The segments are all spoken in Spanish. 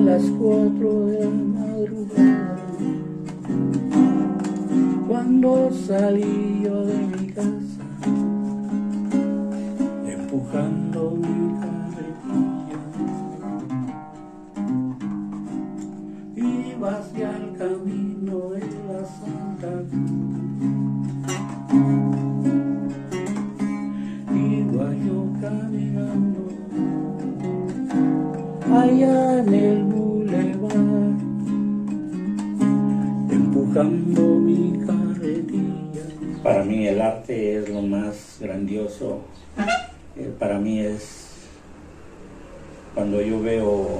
las 4 de la madrugada, cuando salí yo de mi casa, empujando mi carretilla, iba hacia el camino de la Santa Cruz. Iba yo caminando allá en el bulevar, empujando mi carretilla. Para mí el arte es lo más grandioso. Para mí es cuando yo veo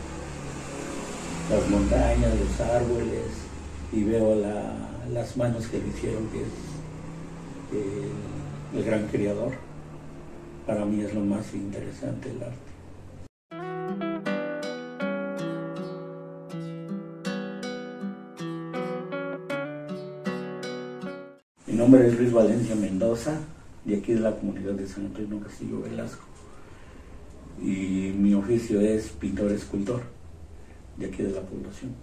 las montañas, los árboles y veo las manos que le hicieron, que es el gran creador. Para mí es lo más interesante el arte. Mi nombre es Luis Valencia Mendoza, de aquí de la comunidad de San Antonio Castillo Velasco. Y mi oficio es pintor-escultor, de aquí de la población.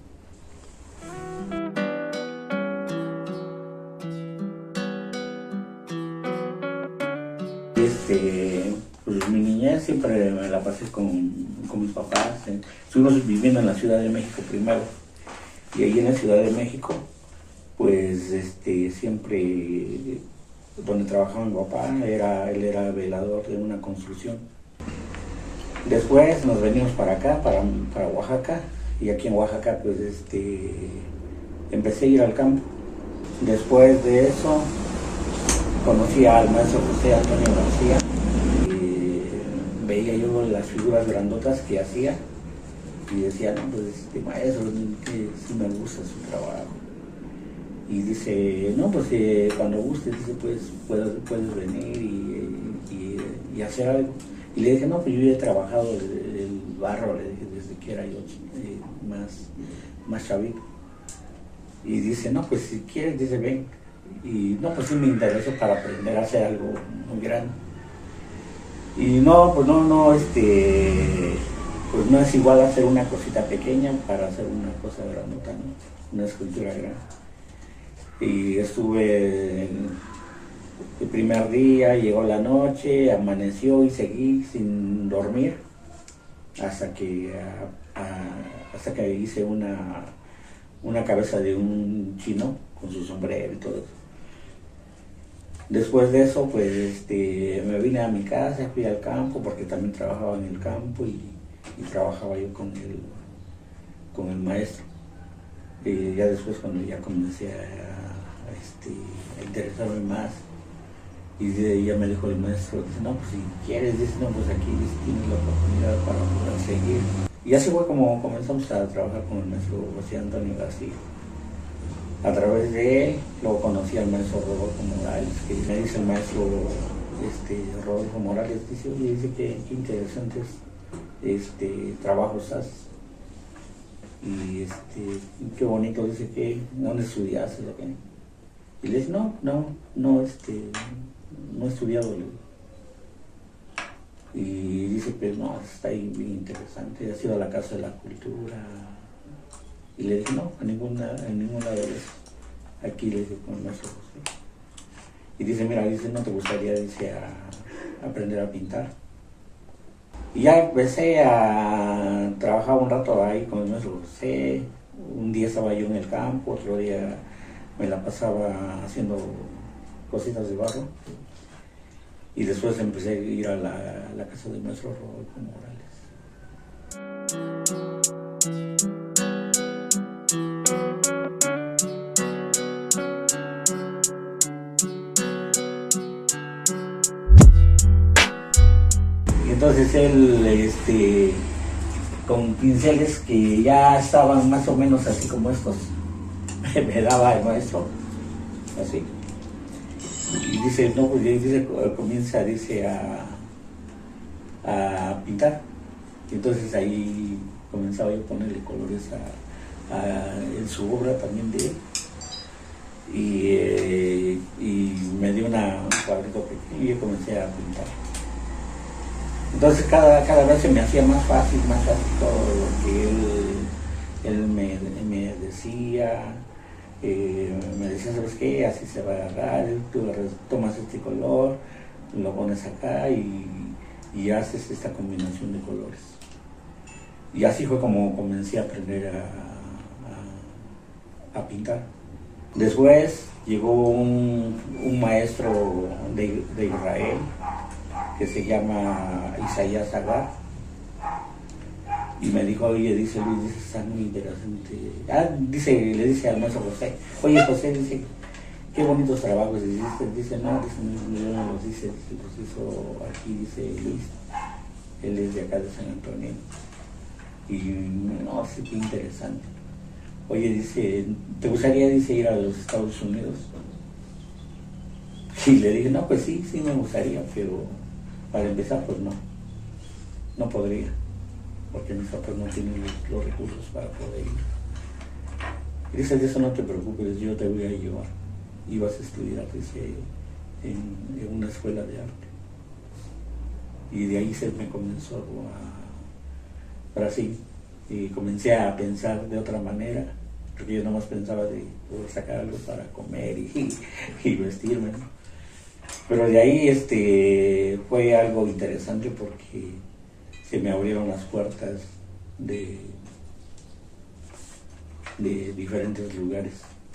Pues mi niñez siempre me la pasé con mis papás. Estuvimos viviendo en la Ciudad de México primero, y ahí en la Ciudad de México, pues siempre donde trabajaba mi papá, él era velador de una construcción. Después nos venimos para acá, para Oaxaca, y aquí en Oaxaca pues empecé a ir al campo. Después de eso conocí al maestro José Antonio García, y veía yo las figuras grandotas que hacía y decía, no, pues maestro, que sí me gusta su trabajo. Y dice, no, pues cuando gustes, dice, pues puedes venir y hacer algo. Y le dije, no, pues yo ya he trabajado el barro, le dije, desde que era yo más chavito. Y dice, no, pues si quieres, dice, ven. Y no, pues sí me interesó para aprender a hacer algo muy grande. Y no, pues pues no es igual hacer una cosita pequeña para hacer una cosa grandota, ¿no? Una escultura grande. Y estuve el primer día, llegó la noche, amaneció y seguí sin dormir hasta que hice una cabeza de un chino con su sombrero y todo eso. Después de eso, pues me vine a mi casa, fui al campo porque también trabajaba en el campo y trabajaba yo con el maestro. Y ya después, cuando ya comencé a interesarme más, y ya me dijo el maestro, dice, no, pues si quieres, dice, no, pues aquí tienes la oportunidad para poder seguir. Y así fue como comenzamos a trabajar con el maestro José Antonio García. A través de él, luego conocí al maestro Rodolfo Morales, que me dice el maestro Rodolfo Morales, dice que interesantes trabajos haces. Y qué bonito, dice, que ¿dónde estudiaste? Y le dice, no he estudiado. Y dice, pues no, está ahí bien interesante, ha sido a la Casa de la Cultura. Y le dije, no, en ninguna de ellas. Aquí le dije con el maestro José. Y dice, mira, dice, ¿no te gustaría, dice, aprender a pintar? Y ya empecé a trabajar un rato ahí con el maestro José. Un día estaba yo en el campo, otro día me la pasaba haciendo cositas de barro. Y después empecé a ir a la casa del maestro Rodolfo Morales. Entonces él, con pinceles que ya estaban más o menos así como estos, me daba el maestro, así. Y dice, no, pues dice, comienza, dice, a pintar. Y entonces ahí comenzaba yo a ponerle colores en su obra también de él. Y me dio un cuadrito pequeño y yo comencé a pintar. Entonces cada vez se me hacía más fácil todo lo que él me decía. Me decía, ¿sabes qué? Así se va a agarrar, tú tomas este color, lo pones acá y haces esta combinación de colores. Y así fue como comencé a aprender a pintar. Después llegó un maestro de Israel que se llama Isaías Agar y me dijo, oye, dice Luis, dice, está muy interesante. Le dice al maestro José, oye José, dice, qué bonitos trabajos hiciste. Dice, no, yo no los hice, los hizo aquí, dice Luis, él es de acá de San Antonio. Y no, sí, qué interesante. Oye, dice, ¿te gustaría, dice, ir a los Estados Unidos? Y le dije, no, pues sí me gustaría, pero para empezar, pues no podría, porque mis papás no tienen los recursos para poder ir. Y dice, de eso no te preocupes, yo te voy a llevar. Y vas a estudiar, dice, en una escuela de arte. Y de ahí se me comenzó a Brasil. Y comencé a pensar de otra manera, porque yo nomás pensaba de poder sacar algo para comer y vestirme, ¿no? Pero de ahí fue algo interesante porque se me abrieron las puertas de diferentes lugares.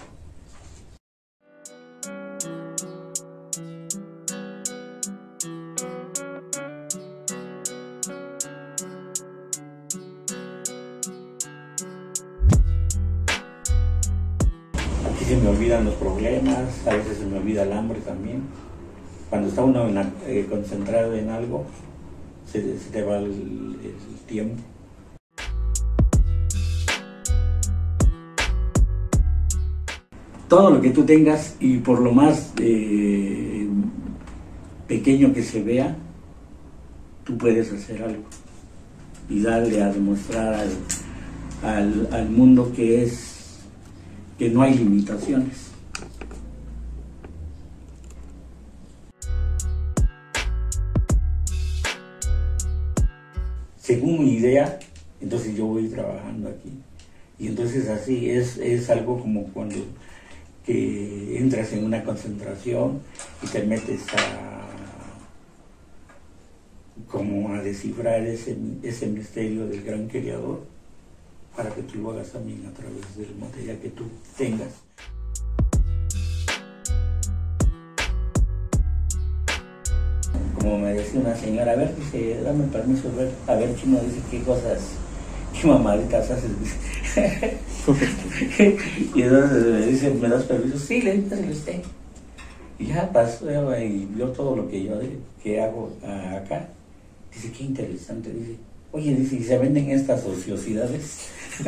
Aquí se me olvidan los problemas, a veces se me olvida el hambre también. Cuando está uno concentrado en algo, se te va el tiempo. Todo lo que tú tengas, y por lo más pequeño que se vea, tú puedes hacer algo y darle a demostrar al mundo que no hay limitaciones. Según mi idea, entonces yo voy trabajando aquí. Y entonces así es algo como cuando que entras en una concentración y te metes como a descifrar ese misterio del gran creador para que tú lo hagas también a través del material que tú tengas. Como me decía una señora, a ver, dice, dame permiso, a ver Chino, dice, qué mamaditas haces, dice. Y entonces me dice, ¿me das permiso? Sí, le dice usted. Y ya pasó y vio todo lo que hago acá. Dice, qué interesante, dice. Oye, dice, ¿y se venden estas ociosidades?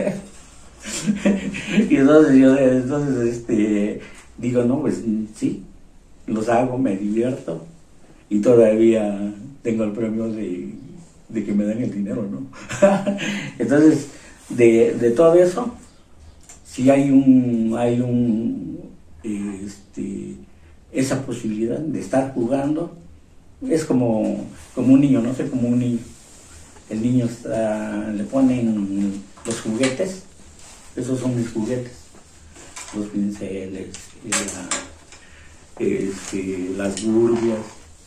Y entonces yo digo, no, pues sí, los hago, me divierto. Y todavía tengo el premio de que me den el dinero, ¿no? Entonces, de todo eso, sí hay esa posibilidad de estar jugando. Es como un niño, no sé, como un niño. El niño le ponen los juguetes, esos son mis juguetes, los pinceles, las burbias.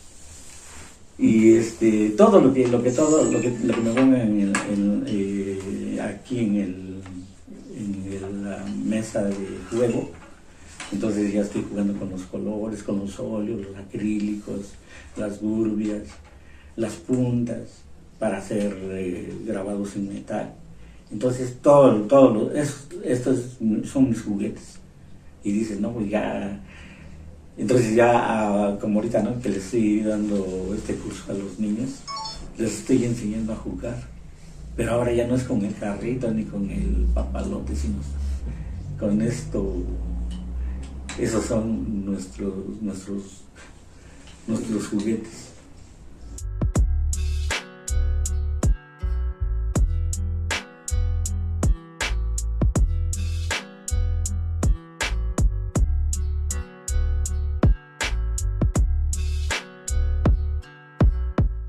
Y todo lo que me pongan aquí en la mesa de juego, entonces ya estoy jugando con los colores, con los óleos, los acrílicos, las burbias, las puntas para hacer grabados en metal. Entonces estos son mis juguetes. Y dices, no, pues ya. Entonces ya, como ahorita, ¿no?, que les estoy dando este curso a los niños, les estoy enseñando a jugar. Pero ahora ya no es con el carrito ni con el papalote, sino con esto. Esos son nuestros juguetes.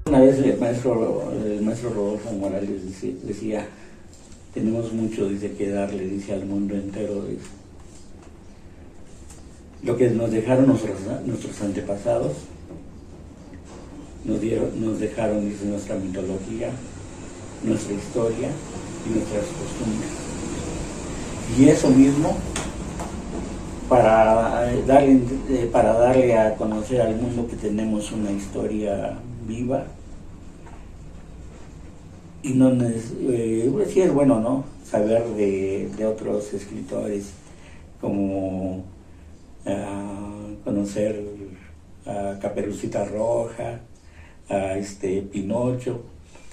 Una vez el maestro Rodolfo Morales decía, tenemos mucho, dice, que darle, dice, al mundo entero, dice. Lo que nos dejaron nuestros antepasados, nos dejaron, dice, nuestra mitología, nuestra historia y nuestras costumbres. Y eso mismo, para darle a conocer al mundo que tenemos una historia viva, y no sí es bueno, ¿no?, saber de otros escritores, como conocer a Caperucita Roja, a Pinocho,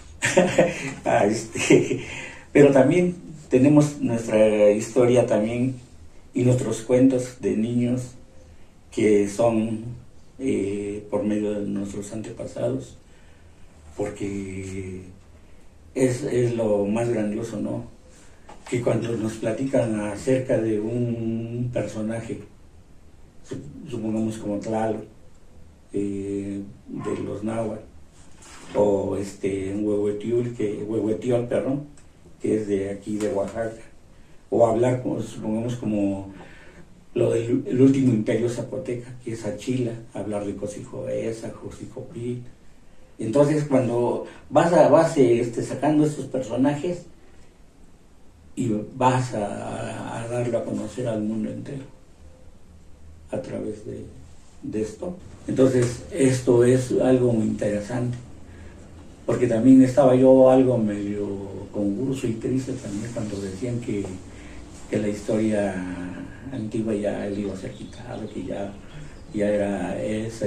pero también tenemos nuestra historia también y nuestros cuentos de niños que son por medio de nuestros antepasados, porque es lo más grandioso, ¿no?, que cuando nos platican acerca de un personaje, supongamos como Tlaloc, de los náhuatl, o Huehuetiol, perdón, que es de aquí de Oaxaca, o hablar, supongamos, como lo del último imperio zapoteca, que es Achila, hablar de Cosijoesa, Josicopil. Entonces, cuando vas sacando estos personajes y vas a darlo a conocer al mundo entero a través de esto. Entonces, esto es algo muy interesante, porque también estaba yo algo medio confuso y triste también cuando decían que la historia antigua ya él iba a ser quitado, que ya era esa,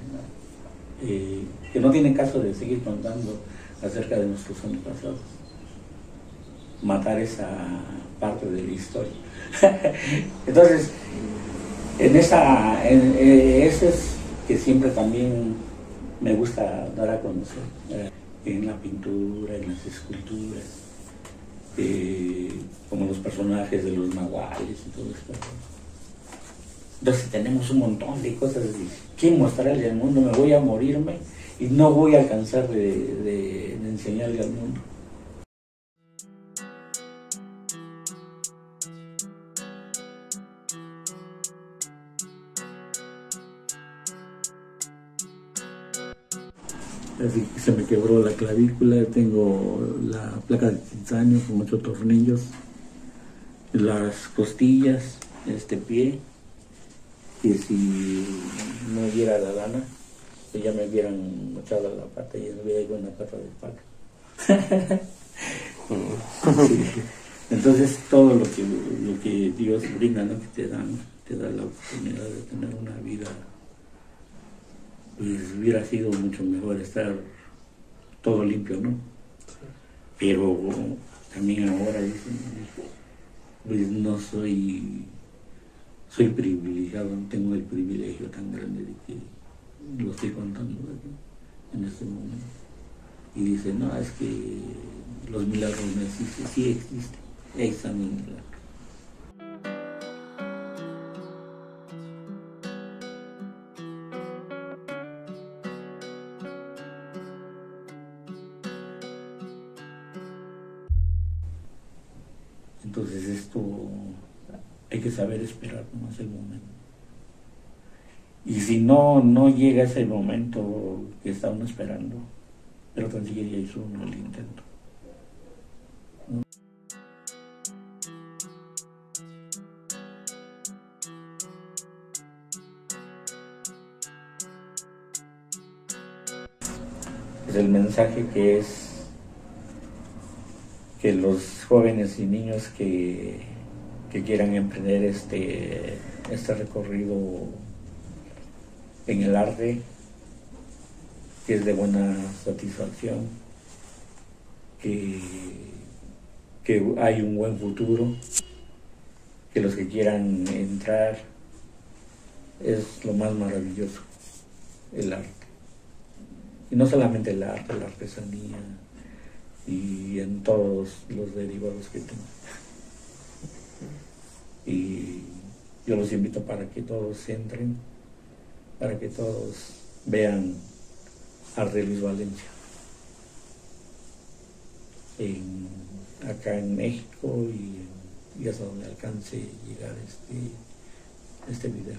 que no tiene caso de seguir contando acerca de nuestros antepasados, matar esa parte de la historia. Entonces, eso es que siempre también me gusta dar a conocer, en la pintura, en las esculturas, como los personajes de los nahuales y todo esto. Entonces tenemos un montón de cosas que mostrarle al mundo. Me voy a morirme y no voy a alcanzar de enseñarle al mundo. Así que se me quebró la clavícula, tengo la placa de titanio con 8 tornillos, las costillas, este pie, que si no diera la lana, pues ya me hubieran mochado la pata y no hubiera ido una pata de pata. Sí. Entonces todo lo que Dios brinda, ¿no?, que te da la oportunidad de tener una vida, pues hubiera sido mucho mejor estar todo limpio, ¿no? Pero también ahora pues no soy privilegiado, no tengo el privilegio tan grande de que lo estoy contando en este momento. Y dice, no, es que los milagros no existen. Sí existen, ahí están los milagros. Entonces esto hay que saber esperar nomás el momento. Y si no llega ese momento que está uno esperando, pero tan siquiera ya hizo uno el intento. ¿No? Es el mensaje que es que los jóvenes y niños que quieran emprender este recorrido en el arte, que es de buena satisfacción, que hay un buen futuro, que los que quieran entrar, es lo más maravilloso, el arte. Y no solamente el arte, la artesanía y en todos los derivados que tenga. Y yo los invito para que todos entren, para que todos vean Arte Luis Valencia. acá en México y hasta donde alcance llegar este video.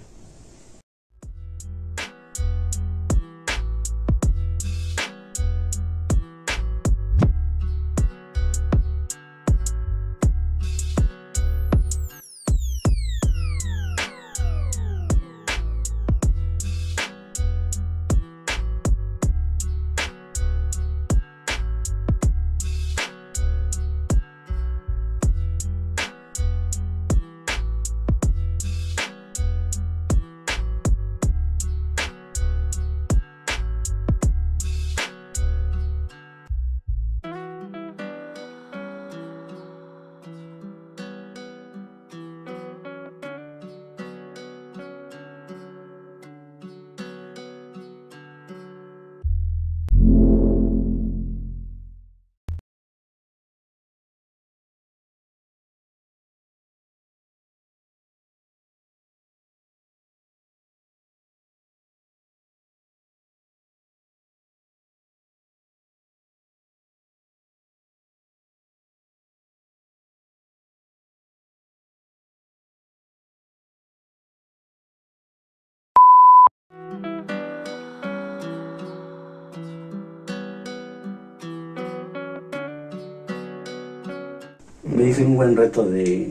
Me hice un buen reto de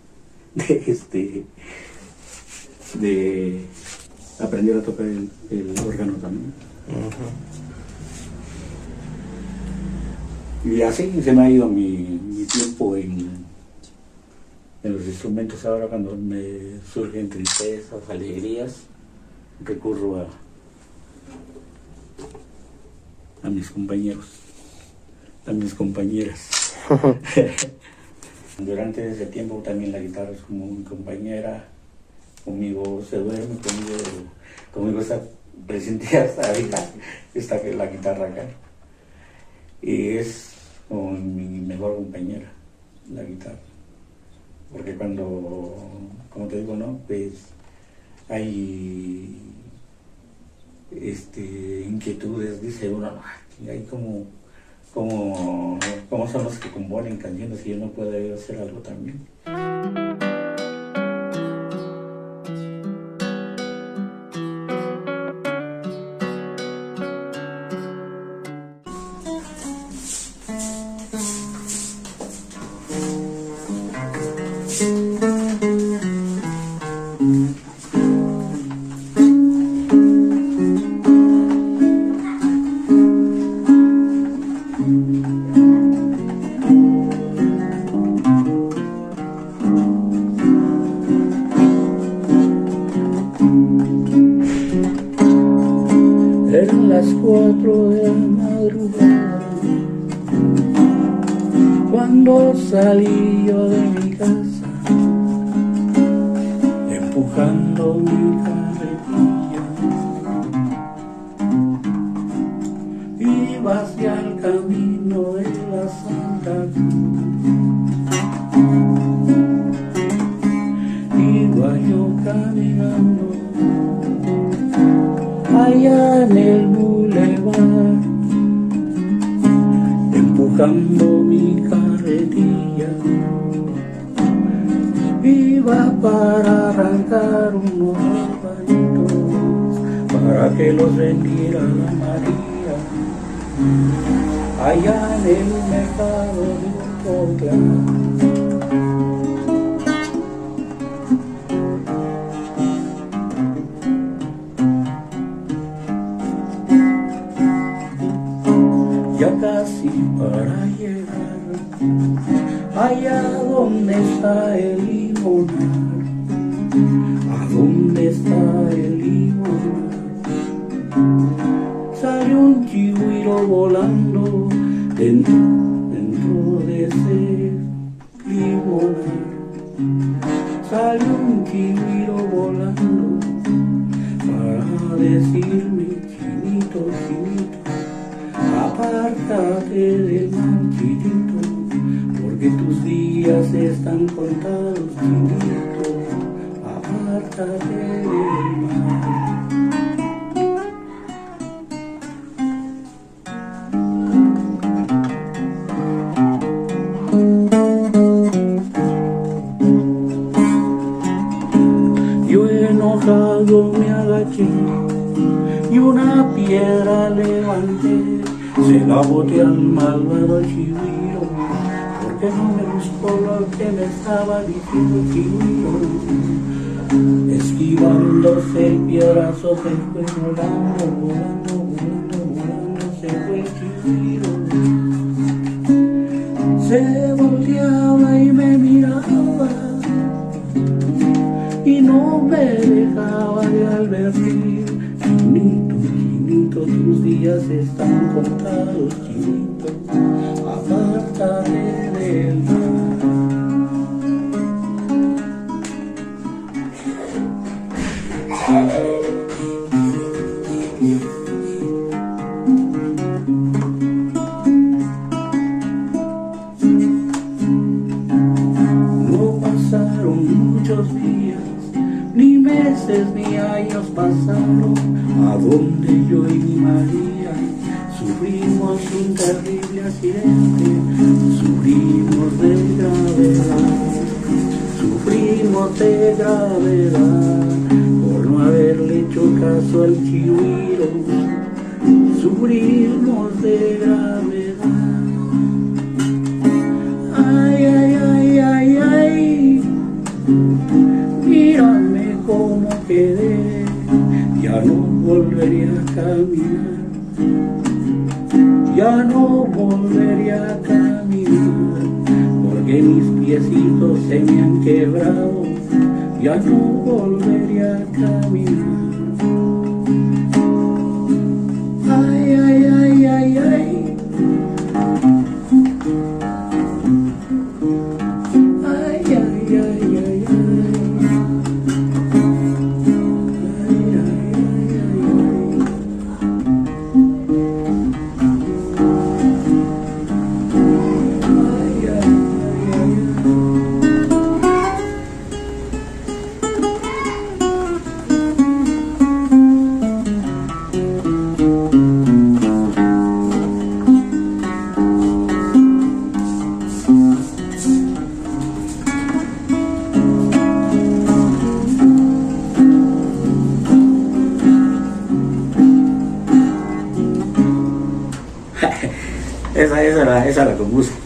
aprender a tocar el órgano también. Y así se me ha ido mi tiempo en los instrumentos. Ahora cuando me surgen tristezas, alegrías, recurro a mis compañeros, a mis compañeras. Durante ese tiempo también la guitarra es como mi compañera, conmigo se duerme, conmigo está presente hasta ahorita, está la guitarra acá. Y es como mi mejor compañera, la guitarra. Porque cuando, como te digo, ¿no? Pues hay inquietudes, dice uno, hay como son los que componen canciones y yo no puedo hacer algo también. Eran las 4 de la madrugada cuando salí yo de mi casa, empujando mi carretilla. Iba hacia el camino de la Santa Cruz. Iba yo caminando allá en el bulevar, empujando mi carretilla. Iba para arrancar unos palitos para que los vendiera la María allá en el mercado de Ocotlán. Ya casi para llegar allá donde está el limonar, a donde está el limonar, salió un chigüiro volando dentro de ese limonar. Salió un chigüiro volando para decirme, chinito, chinito, apártate del manchito, porque tus días están contados, chinito, apártate del mal. y una piedra levanté, se la boté al malvado Chiviro, porque no me gustó lo que me estaba diciendo Chiviro. Esquivándose el piedrazo se fue volando, volando, volando, volando, se fue Chiviro. Se volteaba y me miraba y no me dejaba de advertir. Chinito, chinito, tus días están contados, chinito, apártate del mar. No pasaron muchos días, ni meses ni años pasaron, a donde yo y mi María sufrimos un terrible accidente, sufrimos de gravedad, por no haberle hecho caso al Chiviro, sufrimos de gravedad. Ay, ay, ay, ay, ay, mírame cómo quedé, ya no volvería a caminar, ya no volvería a caminar, porque mis piecitos se me han quebrado, ya no volvería a caminar. Ay, ay, ay, ay, ay. Ay, ay, ay, ay, ay. Ay, ay, ay, ay, ay, ay, ay. Esa la compuse.